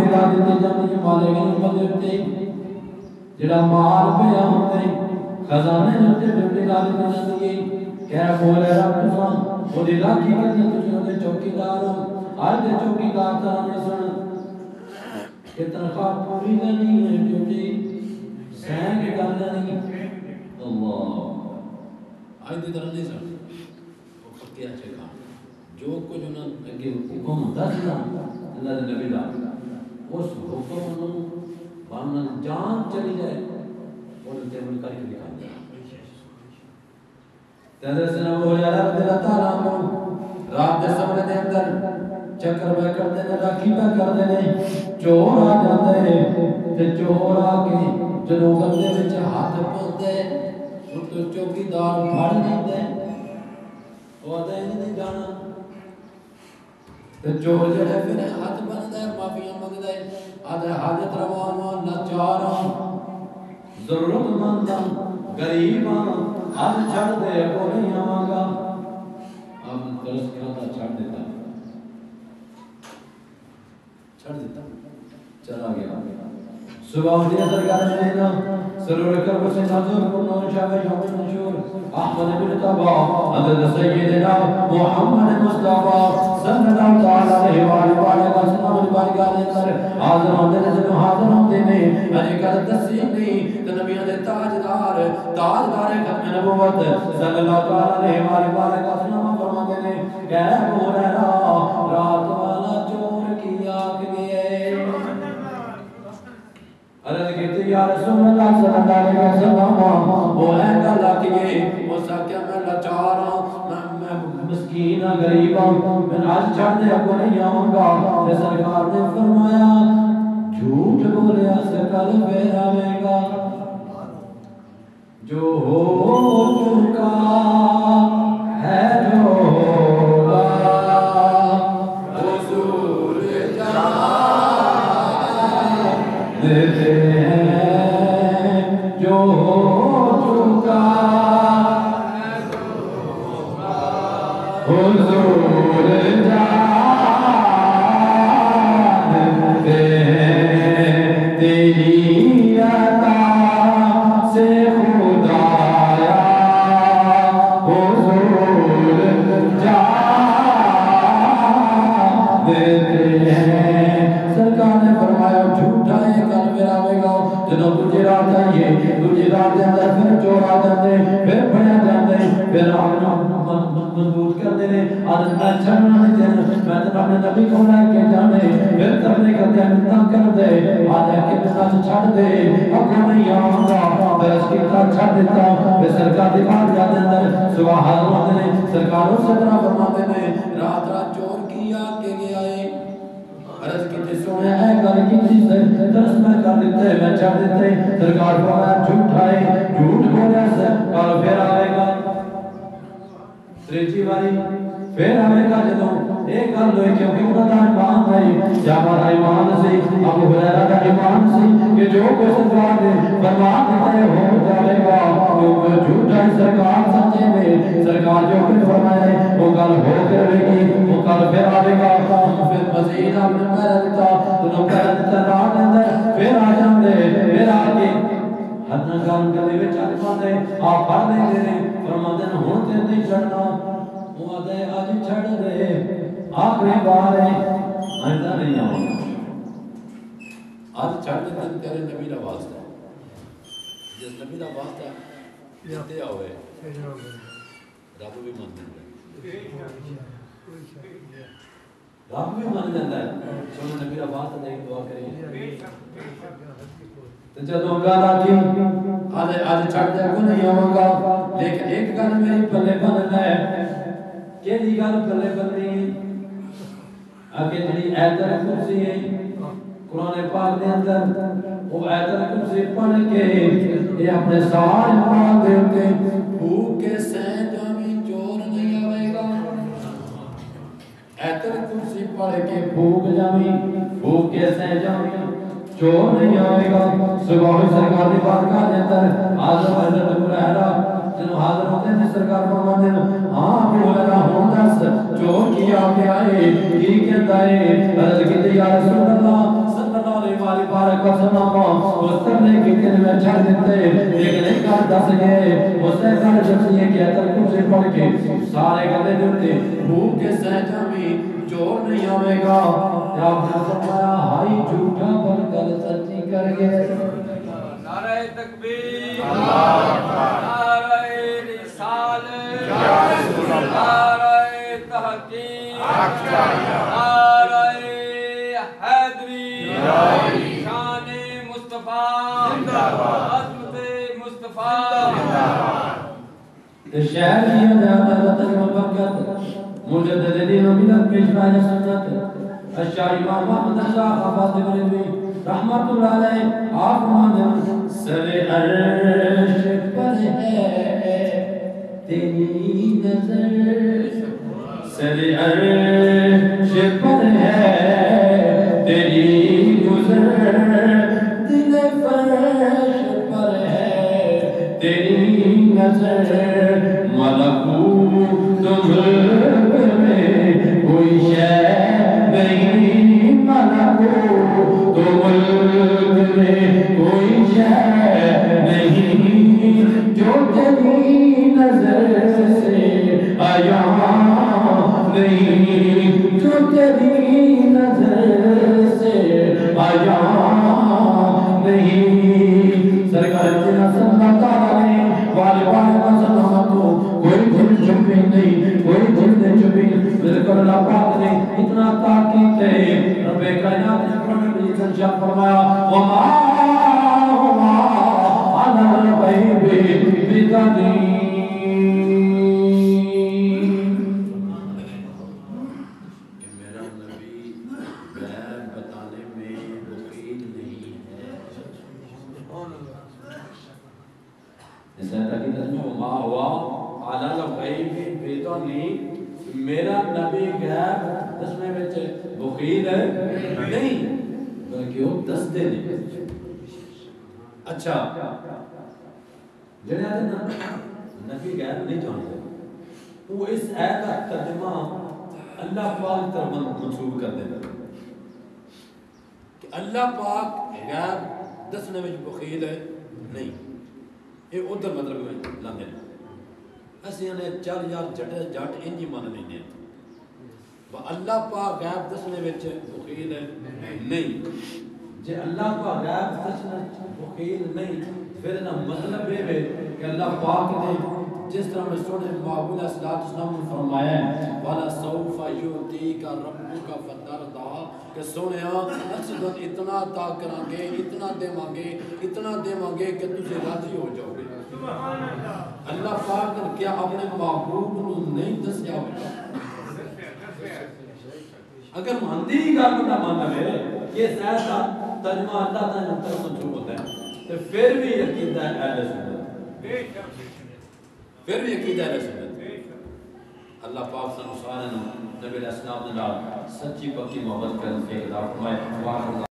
لا دیتے جاندی ہے مالے غنیمت دیتے جڑا مال پیا ہوندے خزانے دے ڈبے لا دیتے جاندی ہے کہہ بولے رب تساں اودی راکھی کرنی تسی اودے چوکیدار ہو اج دے چوکیدار تاں نہیں سن کہ تنخواہ پوری نہیں ہے ڈیوٹی سین کے کرنا نہیں اللہ آج دی طرح نہیں سن وہ خطے اچھے کھا جو کچھ انہوں نے اگے حکم دس دا اللہ دے نبی دا اس حکم نوں بانن جان چلی جائے اور تے عمل کر کے دکھا دے تیرے سے نہ ہو جائے رب تیرا تعالیٰ کو رات دے سمرے دے اندر چکر بے کر دے راکھی بے کر دے چور آ جاندے تے چور آ کے جنوں گندے وچ ہاتھ پاندے تو چوکیدار پھڑ لیندے او تے نہیں جانا تے چور جڑے پھر ہاتھ بندا ہے معافیاں منگدا ہے آدھے حاجت روا لاچاراں ضرورت منداں غریباں ہاتھ چھڑ دے کو نہیں آواں گا آپ نے درس کراتا چھڑ دیتا چلا گیا صبح ہوتی ہے سرکار مدینہ سرور کرب سے نظر کنون شاہ یوم نشور احمد بن طبا حضرت سیدنا محمد مصطفیٰ صلی اللہ علیہ وآلہ وسلم بارگاہ کے اندر حاضر ہوندے نے جب حاضر ہوندے نے علی کا تسلیم نہیں تے نبیوں دے تاجدار ختم نبوت صلی اللہ علیہ وآلہ وسلم فرماتے نے کہ ابو ہریرہ رات والا چور کی آنکھ گئے عرض کہتے یا رسول اللہ صلی اللہ علیہ وسلم وہ ہے گلا کیے وہ سکیا میں لاچار ہوں میں مسکین ہوں غریب ہوں میں آج چھڑ دے کو نہیں آؤں گا تے سرکار نے فرمایا جھوٹ بولیا سے کل پھر آئے گا جو ہو چکا ہے جو ہوگا حضور دیتے ہیں جو ہو چکا حضور جانتے ہیں تیری عطا سے خدایا حضور جانتے ہیں سرکار نے فرمایا جھوٹا ہے کل پھر آئے گا جنہوں تجھے رات آئیے تجھے رات دے اندر پھر چور آ جاتے پھر پڑیا جاتے پھر آگنا مضبوط کر دینے آدھر میں چھڑنا نہیں دینا میں تو اپنے نبی کو لائے کے جانے پھر تبنے کرتے ہیں مدہ کر دے آدھر کے مدہ سے چھڑ دے اگر نہیں آؤں گا پھر اس کی مدہ چھڑ دیتا پھر سرکار دکھا دیا دے اندر صبح حاضر ہوتے ہیں سرکاروں سے طرح فرماتے ہیں رات رات چور کی آگ کے گیا ہے عرض کتے سونے ہے گل کی چیز ہے درس میں کر دیتے ہیں میں چھڑ دیتے ہیں سرکار فرمایا جھوٹ ہے جھوٹ بولے سے کل پھر آئے گا تریجی باری پھر آئے گا جدوں ایک گل ہوئی کیونکہ انہوں نے ایمان ہے یا ہمارا ایمان سی ابو ہریرہ کا ایمان سی کہ جو کوئی سرکار نے فرمان دیتے ہو جائے گا کیونکہ جھوٹا ہے سرکار سچے میں سرکار جو کچھ فرمائے وہ گل ہو کر رہے گی وہ گل پھر آئے گا پھر مزید آپ نے پہلے دیتا انہوں پہلے دیتا رات اندر پھر آ جاندے پھر آگے حدنا کام کرنے میں چاہتے پاندے آپ پڑھ نہیں دے رہے فرماتے ہیں ہون تے نہیں چڑھنا وہ آدھے آج چھڑ دے آخری بار ہے آئندہ نہیں آؤں آج چھڑ دے تیرے نبی کا واسطہ ہے جس نبی کا واسطہ ہے جتے آوے رب بھی مان دیتا ہے رب بھی مان دیتا ہے سونے نبی کا واسطہ دے دعا کریں جدوں گل آتی آج چھڑ دے کو نہیں آؤں گا لیکن ایک گل میری پلے بننا ہے کہ دی گل پلے بننی ہے آگے جڑی آیت کرسی ہے قرآن پاک دے اندر وہ آیت کرسی پڑھ کے یہ اپنے سارے مراد دے کے بھوک کے سین جامی چور نہیں آئے گا آیت کرسی پڑھ کے بھوک جامی بھوک کے سین جامی چور نہیں آئے گا صبح سرکار دی بارگاہ دے اندر حاضر حضرت ابو ہریرہ جنہوں حاضر ہوتے ہیں سرکار فرماتے ہیں ہاں ابو ہریرہ ہوں دس چور کی آگے آئے کی کہتا ہے عرض کیتے یا رسول اللہ صلی اللہ والی بارک وسلم اس ترنے کی دل میں چھڑ دیتے ایک نہیں کار دس گئے اس نے کار شخصیے کی اتر کچھ سے پڑھ کے سارے گلے دیتے بھوک کے سہجہ میں جوڑ نہیں آوے گا یا اپنے فرمایا ہائی جھوٹا پر کل سچی کر گئے نعرہ تکبیر نعرہ رسالت نعرہ تحقیق نعرہ حیدری شان مصطفیٰ عظمت مصطفیٰ شہر کی عدالت و برکت مجدد دین و ملت پیشوا سنت الشاہ امام محمد شاہ خفاظ بریلوی رحمت اللہ علیہ آپ ماندن سر عرش پر ہے تیری نظر سر عرش پر ہے تیری گزر دل فرش پر ہے تیری نظر ملکوت ملک میں کوئی شے نہیں ملکوت ملک میں کوئی شے نہیں جو تیری نظر سے آیا نہیں جو تیری نظر سے آیا نہیں سرکار مدینہ صلی اللہ علیہ وآلہ وسلم تو کوئی دل چھپی نہیں کوئی دل نہیں چھپی بالکل اللہ پاک نے اتنا تاکید ہے رب کائنات نے قرآن میں ارشاد فرمایا وما هما على الغیب بضنین میرا نبی غیب اس میں بخیل ہے نہیں بلکہ وہ دستے نہیں اچھا جنہیں آتے نا نبی غیب نہیں جانتے وہ اس آیت کا ترجمہ اللہ پاک طرف منسوب کر دیتا کہ اللہ پاک غیب دسنے میں بخیل ہے نہیں یہ ادھر مطلب میں لاندے نا ایسے نے چل یار جٹے جٹ انجی من لینے اللہ پاک غیب دسنے وچ بخیل ہے نہیں جے اللہ پاک غیب دسنے بخیل نہیں پھر نہ مطلب ہے کہ اللہ پاک نے جس طرح میں سونے معبود صلی اللہ علیہ وسلم فرمایا ہے والا سوف یعطیک ربک فترضی کہ سونیا اسی دن اتنا عطا کریں گے اتنا دیواں گے کہ تجھے راضی ہو جاؤ گے سبحان اللہ اللہ پاک نے کیا اپنے محبوب کو نہیں دسیا ہوگا اگر ماندی گل نہ مانوے یہ ایسا ترجمہ اللہ تعالی نے طرف منسوب ہوتا ہے تو پھر بھی عقیدہ اہل سنت پھر بھی عقیدہ اہل سنت اللہ پاک سن سارے نبی علیہ السلام نے سچی پکی محبت کرنے کے خدا فرمائے